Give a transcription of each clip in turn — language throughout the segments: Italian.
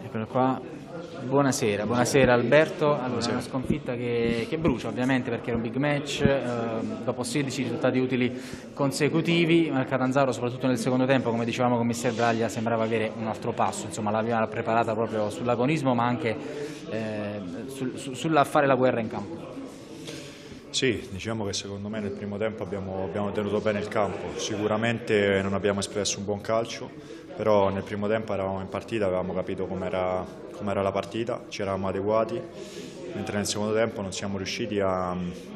Eccolo qua. Buonasera, buonasera Alberto. Allora, Buonasera. una sconfitta che brucia ovviamente perché era un big match, dopo 16 risultati utili consecutivi, ma il Catanzaro soprattutto nel secondo tempo, come dicevamo con Mister Braglia, sembrava avere un altro passo, insomma l'aveva preparata proprio sull'agonismo ma anche sulla fare la guerra in campo. Sì, diciamo che secondo me nel primo tempo abbiamo tenuto bene il campo, sicuramente non abbiamo espresso un buon calcio, però nel primo tempo eravamo in partita, avevamo capito com'era la partita, ci eravamo adeguati, mentre nel secondo tempo non siamo riusciti a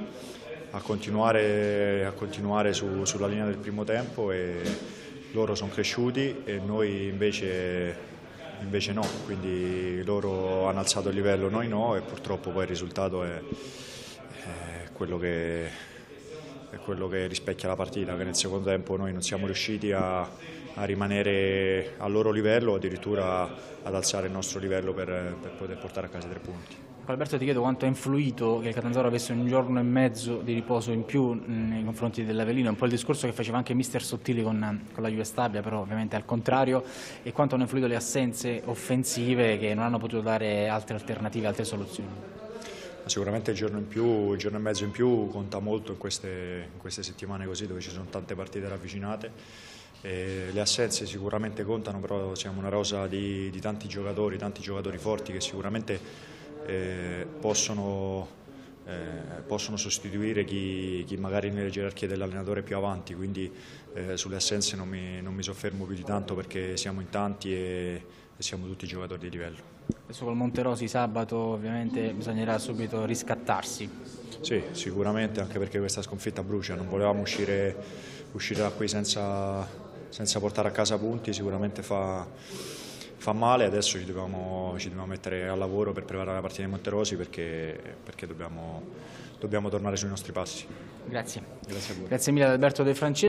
continuare sulla linea del primo tempo e loro sono cresciuti e noi invece no, quindi loro hanno alzato il livello, noi no, e purtroppo poi il risultato è quello che rispecchia la partita, che nel secondo tempo noi non siamo riusciti a rimanere al loro livello, addirittura ad alzare il nostro livello per poter portare a casa i 3 punti. Alberto, ti chiedo quanto ha influito che il Catanzaro avesse un giorno e mezzo di riposo in più nei confronti dell'Avellino, un po' il discorso che faceva anche Mister Sottili con la Juve Stabia, però ovviamente al contrario, e quanto hanno influito le assenze offensive che non hanno potuto dare altre alternative, altre soluzioni. Sicuramente il giorno e mezzo in più conta molto in queste settimane così, dove ci sono tante partite ravvicinate. Le assenze sicuramente contano, però siamo una rosa di tanti giocatori forti che sicuramente possono sostituire chi magari nelle gerarchie dell'allenatore è più avanti, quindi sulle assenze non mi soffermo più di tanto perché siamo in tanti e siamo tutti giocatori di livello. Adesso col Monterosi sabato ovviamente bisognerà subito riscattarsi. Sì, sicuramente, anche perché questa sconfitta brucia, non volevamo uscire da qui senza portare a casa punti, sicuramente fa male, adesso ci dobbiamo mettere al lavoro per preparare la partita di Monterosi perché dobbiamo tornare sui nostri passi. Grazie. Grazie a voi. Grazie mille ad Alberto De Francesco.